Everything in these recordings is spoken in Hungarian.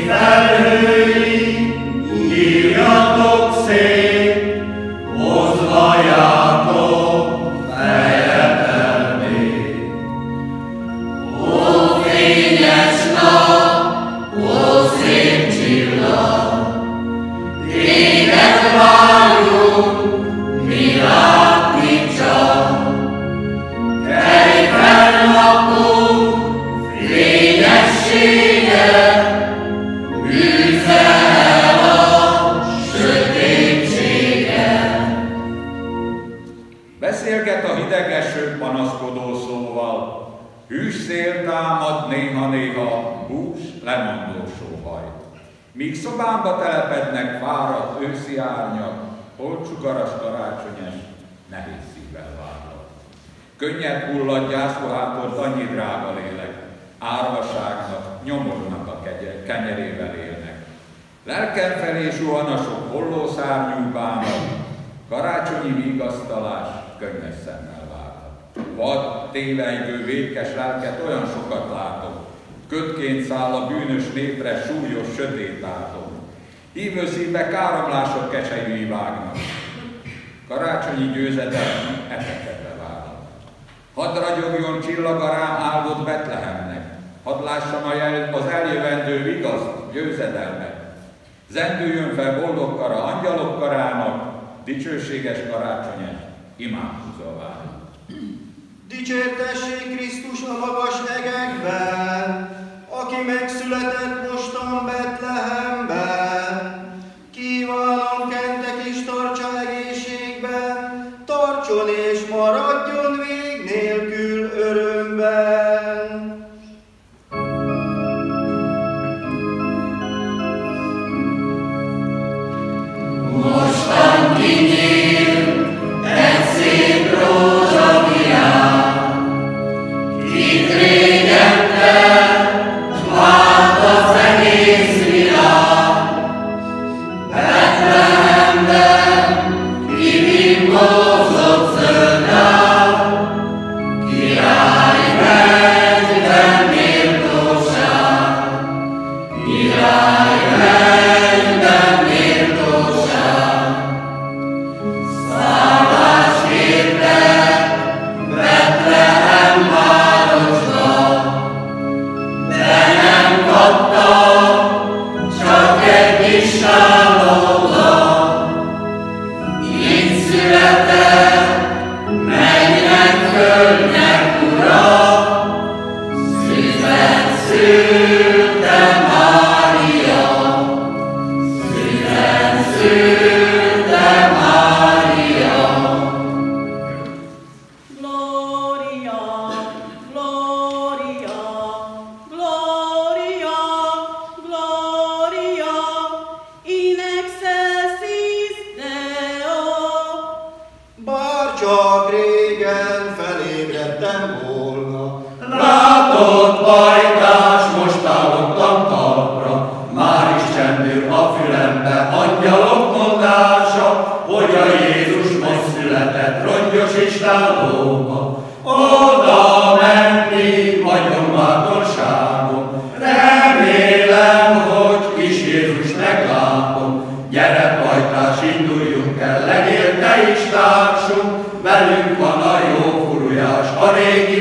Beszélget a hideg eső panaszkodó szóval, hűs szél támad néha-néha, bús lemondó sóhajt. Míg szobámba telepednek fáradt őszi árnyak, holdsugaras karácsonyes, nehéz szívvel várlak. Könnyed hullad gyászruhátot annyi drága lélek, árvaságnak, nyomornak a kenyerével élnek. Lelkem felé zuhan a sok hollószárnyú bánat, karácsonyi vigasztalás könnyes szemmel várhat. Vad, tévejgő, vétkes lelket olyan sokat látok, kötként száll a bűnös népre súlyos sötét átok. Hívő szívbe káromlások keselyűi vágnak, karácsonyi győzedelem etekebe várnak. Hadd ragyogjon csillaga rám áldott Betlehemnek, hadd lássam az eljövendő vigaszt, győzedelmet. Zendüljön fel boldog kara angyalok karának, dicsőséges karácsonyes, imádkozva várnak. Dicsértessék Krisztus a magas egekben, aki megszületett mostan Betlehemben. Kívánom, kentek is tartsa egészségben, tartson és maradjon vég nélkül örömben. Mostan kinyílt egy szép rózsavirág, kit régen tett, várt az egész világ. Betlehemben kivimbózott zöld rád, király mennyben méltóság, király mennyben méltóság. Szállás kértek Betlehem városba, de nem kaptak, csak egy kis sávóban. Így született mennynek, földnek ura, szüzet szülte Mária, szüzet szülte Mária. Gloria, Gloria, Gloria, Gloria, in excelsis Deo. Bár csak régen felébredtem volna, Látott pajtás, most állottam talpra, már is csendül a fülembe angyalok mondása, hogy a Jézus most született rongyos istállóba. Oda menni vagyok bátorságom, remélem, hogy kis Jézus meglátom. Gyere pajtás, induljunk el, legyél te is társunk, velünk van a jó furujás, a régi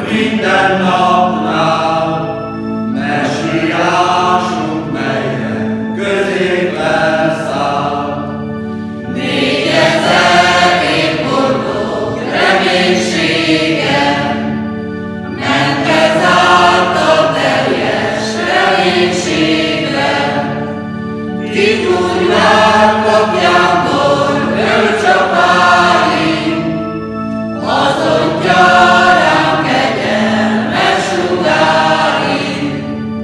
minden napnál, messiásunk, melyen közénk leszáll. 4000 év boldog reménységem, mente zárt a teljes reménységre, ki tudnák napjából ölcsapáim, azon gyarán kegyelmes sugárim.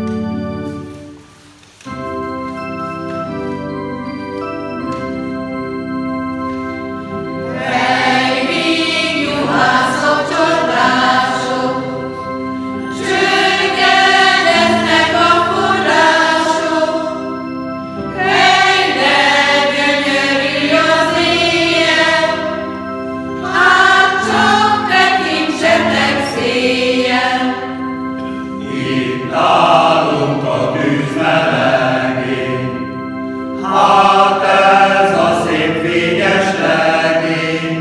Rejvény juhászok, csodások, csörgeneznek a források, helyre gyönyörű az éjjel, hát csak tekintsetek széjjel. Itt állunk a tűz melegén, hát ez a szép fényes legény,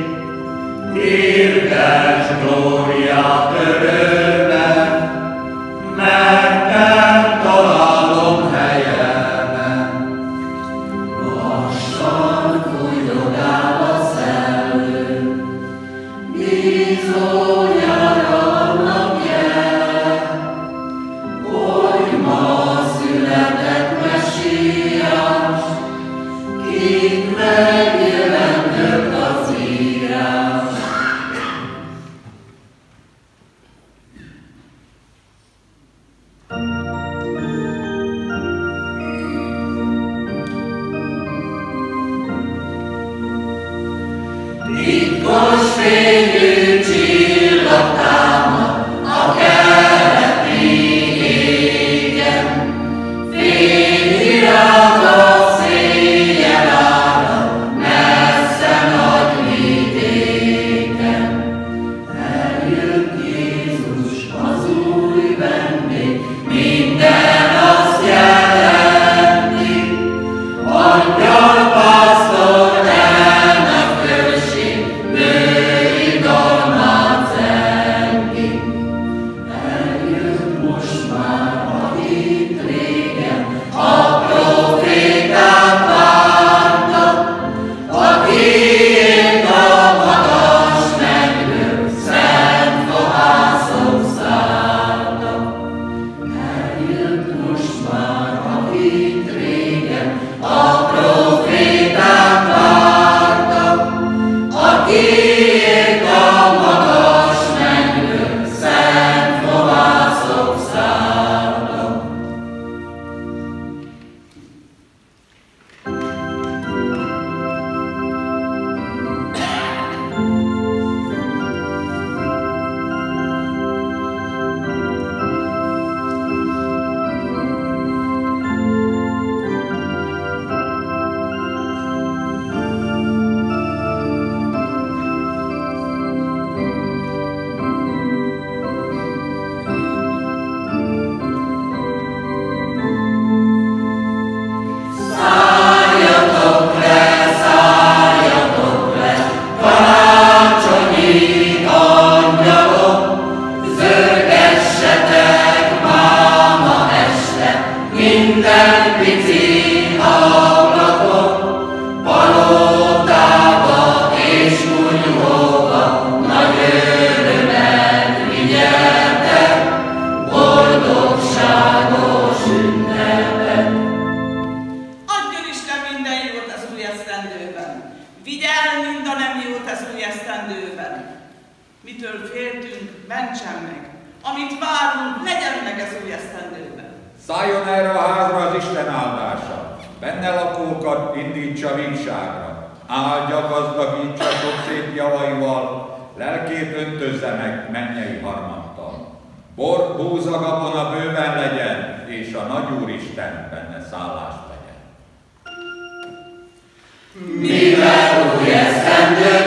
hirdes glóriát örömben, mert nem találom helyemen. Lassan fújdogál a szellő, bizonyára annak jele, hogy ma született Messiás, kit megjelentett az írás. Titkos fényű csillag támad a keleti égen, fényvirág a széjjel árad messze nagy vidéken. Eljött Jézus, az új vendég, minden azt jelenti, angyalpásztor elnek község, női dalmát zengi. Eljött most már, akit régen a proféták vártak, akiért a magas mennyről szent fohászok szálltak. Eljött most már, akit régen a proféták vártak, akiért a magas mennyről szent fohászok szálltak. Szálljatok le, karácsonyi angyalok, zörgessetek máma este minden pici ablakot, palotába és kunyhóba nagy örömet vigyeltek, boldogságos ünnepet. Adjon Isten minden jót az új esztendőben. Vigye el mind a nem jót az új esztendőben. Mitől féltünk, mentsen meg. Amit várunk, legyen meg az új esztendőben. Szálljon erre a házra az Isten áldása, benne lakókat indítsa vígságra, áldja, gazdagítsa sok szép javaival, lelkét öntözze meg mennyei harmattal. Bor, búza, gabona bőven legyen, és a Nagy Úristen benne szállást vegyen. Mivel új esztendő